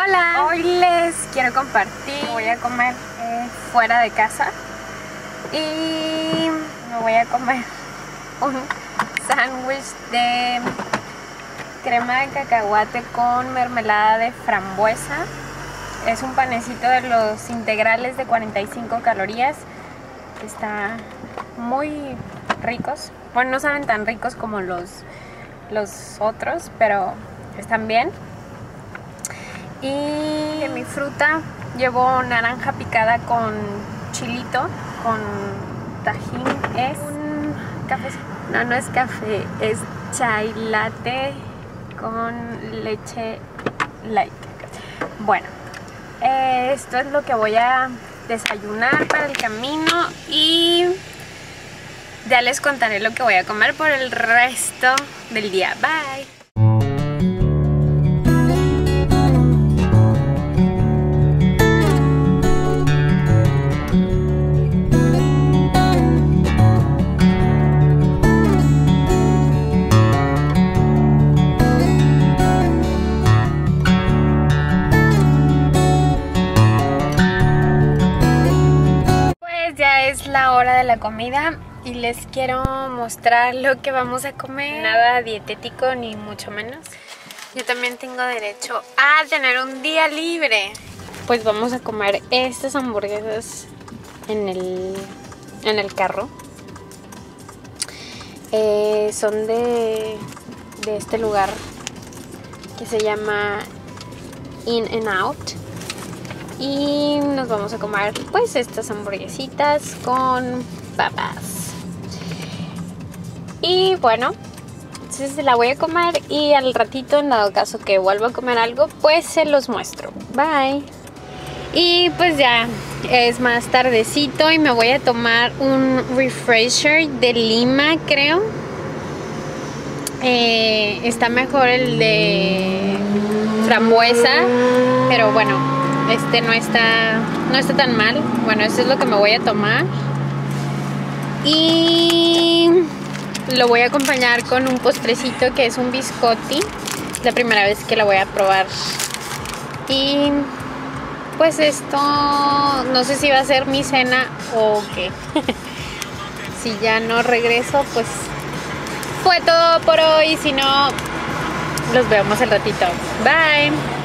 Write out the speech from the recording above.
Hola, hoy les quiero compartir. Voy a comer fuera de casa y me voy a comer un sándwich de crema de cacahuate con mermelada de frambuesa. Es un panecito de los integrales de 45 calorías. Está muy ricos. Bueno, no saben tan ricos como los otros, pero están bien. Y de mi fruta llevo naranja picada con chilito, con tajín. Es un café. No es café, es chai latte con leche light. Bueno, esto es lo que voy a desayunar para el camino y ya les contaré lo que voy a comer por el resto del día. Bye. Ya es la hora de la comida y les quiero mostrar lo que vamos a comer. Nada dietético ni mucho menos. Yo también tengo derecho a tener un día libre. Pues vamos a comer estas hamburguesas en el carro. Son de este lugar que se llama In-N-Out. Y nos vamos a comer pues estas hamburguesitas con papas. Y bueno, entonces la voy a comer y al ratito, en dado caso que vuelva a comer algo, pues se los muestro. Bye. Y pues ya es más tardecito y me voy a tomar un refresher de Lima, creo. Está mejor el de frambuesa, pero bueno, este no está tan mal. Bueno, esto es lo que me voy a tomar. Y lo voy a acompañar con un postrecito que es un biscotti. Es la primera vez que la voy a probar. Y pues esto, no sé si va a ser mi cena o qué. Si ya no regreso, pues fue todo por hoy. Si no, los vemos al ratito. Bye.